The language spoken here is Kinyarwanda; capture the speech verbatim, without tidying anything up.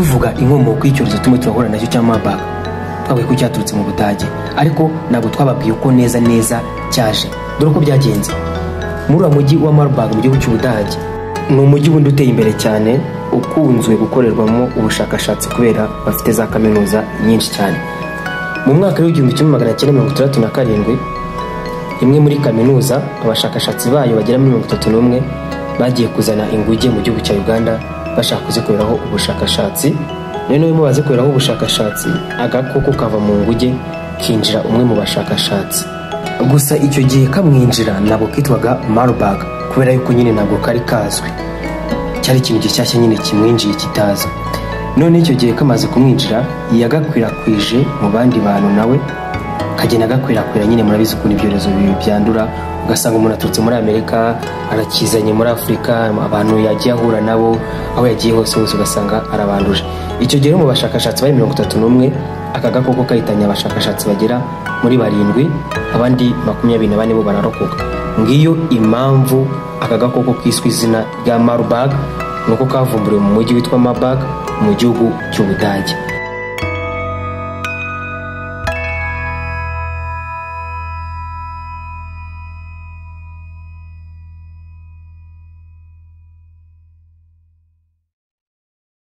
tuvuga inkomoko y'icyorezo tumwe turahura nacyo cya Marburg twavuye ko cyaturutse mu Budage, ariko ntabwo twababwiye uko neza neza cyaje. Dore uko byagenze. Muri uwo mujyi wa Marburg mu gihugu cy'Ubudage, ni umujyi wundi uteye imbere cyane, ukunzwe gukorerwamo ubushakashatsi kubera bafite za kaminuza nyinshi cyane. Mu mwaka w'igihumbi kimwe magana cyenda mirongo itandatu na karindwi, imwe muri kaminuza abashakashatsi bayo bagera muri mirongo itatu n'umwe bagiye kuzana inguge mu gihugu cya Uganda bashaka kuzikoreraho ubushakashatsi. Noneho mu bazikoreraho ubushakashatsi, agakoko kava mu nguge kinjira umwe mu bashakashatsi. Gusa icyo gihe kamwinjira ntabwo kitwaga Marburg kubera yuko nyine ntabwo kari kazwi, cyari ikintu gishyashya nyine kimwinjiye kitaza. None icyo gihe kamaze kumwinjira yagakwirakwije mu bandi bantu, nawe kagenda gakwirakwira. Nyine murabizi ukuntu ibyorezo byandura, ugasanga umuntu aturutse muri Amerika arakizanye muri Afurika, abantu yagiye ahura nabo aho yagiye hose hose ugasanga arabanduje. Icyo gihe mu bashakashatsi bari mirongo itatu n'umwe aka gakoko kahitanye abashakashatsi bagera muri barindwi, abandi makumyabiri na bane bo bararokoka. Ngiyo impamvu aka gakoko kiswe izina rya Marburg, nuko kavumburiwe mu mujyi witwa Marburg mu gihugu cy'Ubudage.